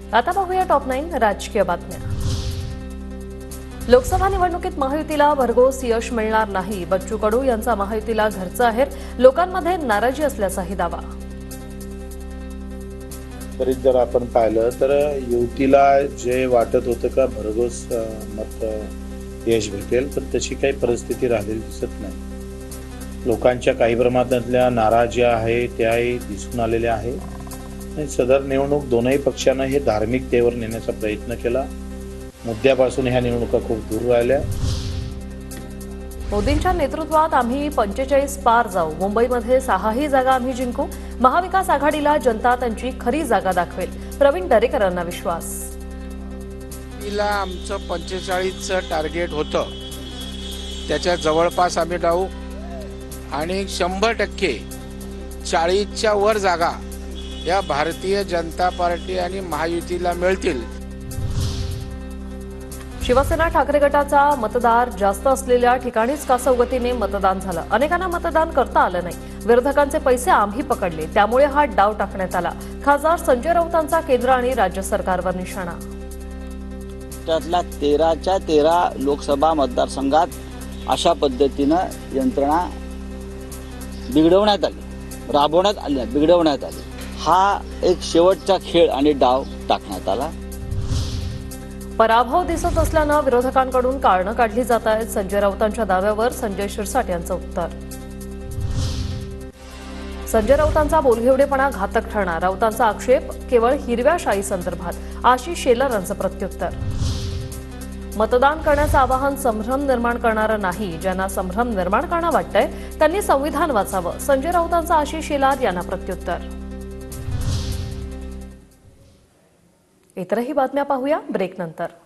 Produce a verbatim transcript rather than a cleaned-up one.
आता पाहूया top nine राजकीय बातम्या। लोकसभा निवडणुकीत महायुतीला भरघोस यश मिळणार नाही। बच्चू कडू यांचा महायुतीला घरचा आहेर, लोकांमध्ये नाराजी असल्याचाही दावा। तरी जर आपण पाहिलं तर युतीला जे वाटत होतं का भरघोस मत यश भेटेल, पण तशी काही परिस्थिती राहिलेली दिसत नाही। लोकांच्या काही प्रमाणातल्या नाराजी आहे त्याही दिसून आलेल्या आहे। सदर निवडणूक दोनही पक्षांना हे धार्मिकतेवर नेण्याचा प्रयत्न केला। मुद्द्यापासून ह्या निवडणुका खूप दूर राहिल्या। मोदींच्या नेतृत्वात आम्ही पंचेचाळीस पार जाऊ, मुंबईमध्ये सहाही जागा आम्ही जिंकू, महाविकास आघाडीला जनता त्यांची खरी जागा दाखवेल, प्रवीण दरेकरांना विश्वास। तिला आमचं पंचेचाळीसचं टार्गेट होतं, त्याच्या जवळपास आम्ही राहू आणि शंभर टक्के चाळीसच्या वर जागा या भारतीय जनता पार्टी आणि महायुतीला मिळतील। शिवसेना ठाकरे गटाचा मतदार जास्त असलेल्या ठिकाणीच कासवगतीने मतदान झालं। अनेकांना मतदान करता आलं नाही। विरोधकांचे पैसे आम्ही पकडले, त्यामुळे हा डाव टाकण्यात आला। खासदार संजय राऊतांचा केंद्र आणि राज्य सरकारवर निशाणा। त्यातल्या तेराच्या तेरा लोकसभा मतदारसंघात अशा पद्धतीनं यंत्रणा बिघडवण्यात आली, राबवण्यात आली, बिघडवण्यात आली। हा एक शेवटचा खेळ आणि डाव टाकण्यात आला। पराभव दिसत असल्यानं विरोधकांकडून कारणं काढली जात आहेत। संजय राऊतांच्या दाव्यावर संजय शिरसाट यांचं उत्तर। संजय राऊतांचा बोलघेवडेपणा घातक ठरणार, राऊतांचा आक्षेप केवळ हिरव्या शाही संदर्भात। आशिष शेलार यांचं प्रत्युत्तर। मतदान करण्याचं आवाहन संभ्रम निर्माण करणारं नाही, ज्यांना संभ्रम निर्माण करणं वाटतंय त्यांनी संविधान वाचावं, संजय राऊतांचं आशिष शेलार यांना प्रत्युत्तर। इतरही बातम्या पाहूया ब्रेक नंतर।